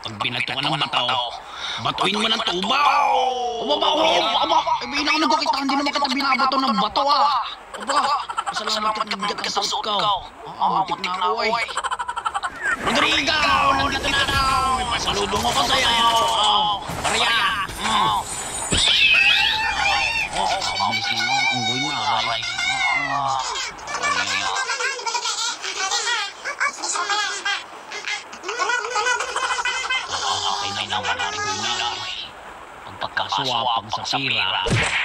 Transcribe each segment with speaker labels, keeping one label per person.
Speaker 1: Pag binato ka ng bato, batuin mo ng tubaw! Aba! Ibina ka nagkakita, hindi naman kita binabato ng bato ah! Aba! Pasalamat ka nabigat ka sa suot ka! Muntik na ako eh! Rodrigo! Nandito na daw! May pasalubong ako sa'yo! Maria! Mabilis na nga, unggoy na aray! Okay na naman ang unggoy na aray! Pagkakaswapang sa pira!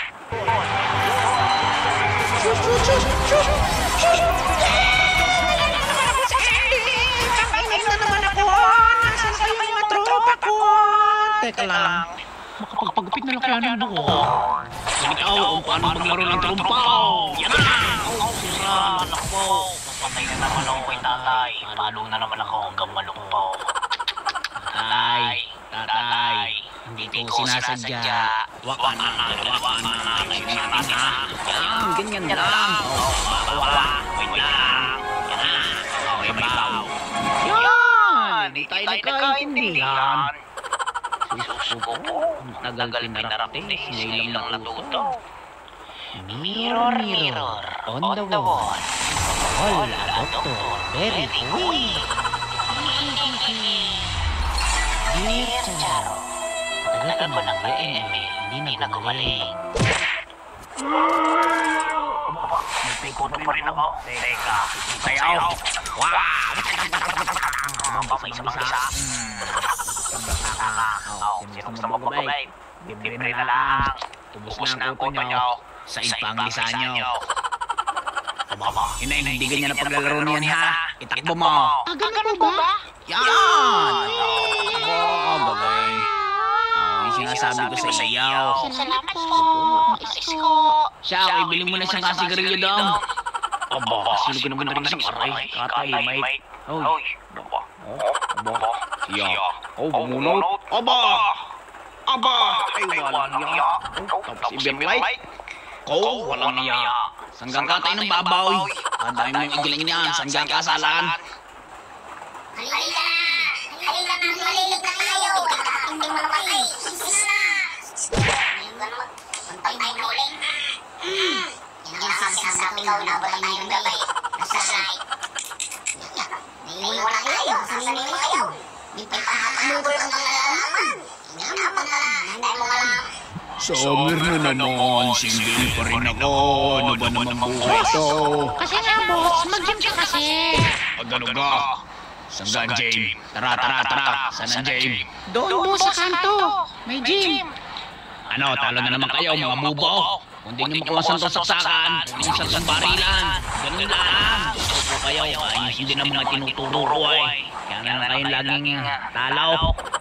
Speaker 1: Teka lang, makapagpagupit na lang kaya ng buko. Ikaw kung paano maglaro ng trumpaw. Yan na! Sira, nakpo. Papatay na naman ako kay tatay. Palo na naman ako hanggang malukpaw. Tatay, hindi ko sinasadya. Wakan na ngayon natin ha. Yan, ganyan lang. Wait lang. Yan na, okay baw. Yan, hindi tayo nagkaintindihan. Suko, ang tagal pinarating, ngayon lang natuto. Mirror, on the wall. Wala, doctor, very cool. Dear Charo, tagal ko ng email, hindi na gumaling. May pikot pa rin ako. Teka, sayaw. Wow! Mamapay sa mag-isa. Sino gusto mo babae? Libre na lang. Tubos na ang kuto nyo. Sa ipang lisa nyo. Hinahindigan niya na paglalaro niyan ha. Itakbo mo.
Speaker 2: Ganun po ba?
Speaker 1: Yan! Bagay. Yung sinasabi ko sa iyaw.
Speaker 2: Salamat po. Isko.
Speaker 1: Siya, ibili mo na siyang kasigarilyo daw. Aba, sino ko naman rin siyang aray. Katay, mate. Oy. Aba. Siya. Bumunot. Aba! Ay, walang niya. Tapos ibang light. Walang niya. Sanggang ka tayo ng babaw. Dahil mo yung igiling niyan. Sanggang ka salaan.
Speaker 2: Halila na, malilig na kayo. Hindi mo naman ay. Isis na. Ngayon ba naman? Pantay na uling. Yan ang sinasabi ko na ba tayo ng gabay. Nasa light. Naiiwan na kayo. Sabi mo kayo. Di pa ipahakamubol ang mga alaman. Hinama pa na lang. Nanday mo nga lang.
Speaker 1: Summer na naman. Single pa rin ako. Ano ba naman buhay ito?
Speaker 2: Kasi nga boss, mag-gym ka kasi.
Speaker 1: Ano ka? Saan Jane? Tara. Saan Jane?
Speaker 2: Doon boss sa kanto. May gym.
Speaker 1: Ano, talo na naman kayo mga bubo. Kung di nyo makuha sa saksakan, kung sa barilan, ganun lang. Gusto po kayo, ayos hindi na mga tinuturo ko ay. Kaya na lang kayong laging talaw.